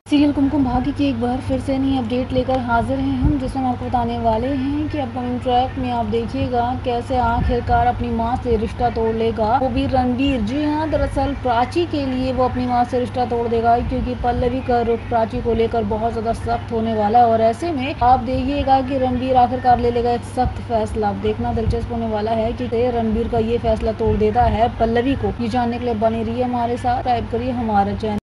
Serial Kumkum Bhagya की एक बार फिर से नई अपडेट लेकर हाजिर हैं हम, जिसमें हम आपको बताने वाले हैं कि अपकमिंग ट्रैक में आप देखिएगा कैसे आखिरकार अपनी मां से रिश्ता तोड़ लेगा वो भी रणबीर। जी हां, दरअसल प्राची के लिए वो अपनी मां से रिश्ता तोड़ देगा, क्योंकि पल्लवी का रुख प्राची को लेकर बहुत ज़्यादा सख्त होने वाला है। और ऐसे में आप देखिएगा कि रणबीर आखिरकार ले लेगा एक सख्त फैसला। आप देखना दिलचस्प होने वाला है कि रणबीर का ये फैसला तोड़ देता है पल्लवी को। ये जानने के लिए बनी रही है हमारे साथ, सब्सक्राइब करिए हमारा चैनल।